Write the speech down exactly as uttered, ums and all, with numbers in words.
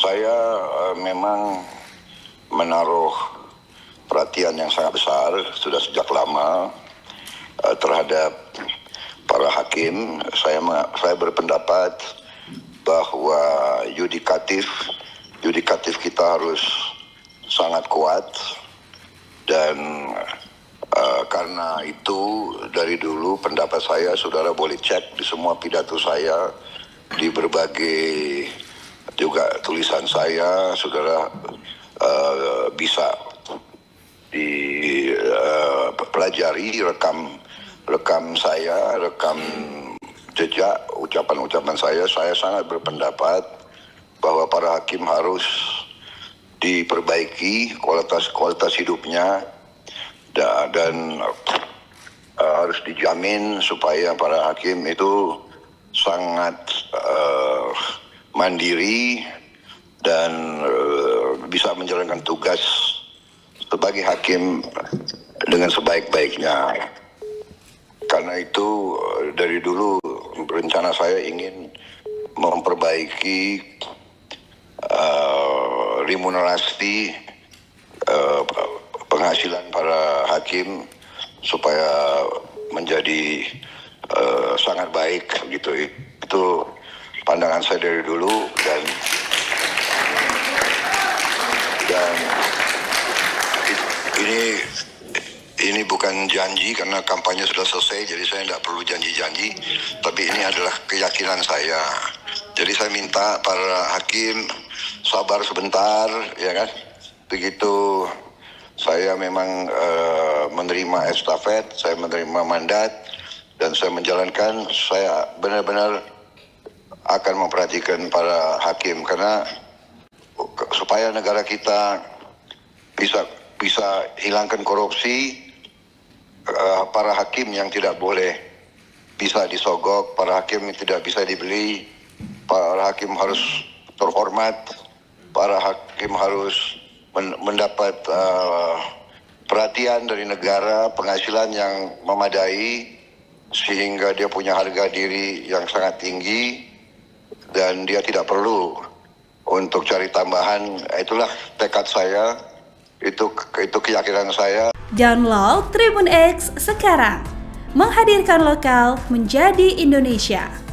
saya uh, memang menaruh perhatian yang sangat besar sudah sejak lama uh, terhadap para hakim. Saya saya berpendapat bahwa yudikatif yudikatif kita harus sangat kuat, dan uh, karena itu dari dulu pendapat saya, saudara boleh cek di semua pidato saya, di berbagai juga tulisan saya, saudara uh, bisa dipelajari uh, rekam rekam saya, rekam jejak ucapan-ucapan saya. Saya sangat berpendapat bahwa para hakim harus diperbaiki kualitas kualitas hidupnya, dan, dan uh, harus dijamin supaya para hakim itu sangat uh, mandiri dan uh, bisa menjalankan tugas sebagai hakim dengan sebaik-baiknya. Karena itu dari dulu rencana saya ingin memperbaiki uh, remunerasi uh, penghasilan para hakim supaya menjadi uh, sangat baik gitu. Itu pandangan saya dari dulu, dan dan ini ini bukan janji karena kampanye sudah selesai, jadi saya tidak perlu janji-janji, tapi ini adalah keyakinan saya. Jadi saya minta para hakim sabar sebentar, ya kan? Begitu saya memang uh, menerima estafet, saya menerima mandat, dan saya menjalankan, saya benar-benar akan memperhatikan para hakim, karena supaya negara kita bisa bisa hilangkan korupsi, uh, para hakim yang tidak boleh bisa disogok, para hakim yang tidak bisa dibeli, para hakim harus terhormat, para hakim harus men mendapat uh, perhatian dari negara, penghasilan yang memadai sehingga dia punya harga diri yang sangat tinggi dan dia tidak perlu untuk cari tambahan. Itulah tekad saya, itu itu keyakinan saya. Download Tribun X sekarang, menghadirkan lokal menjadi Indonesia.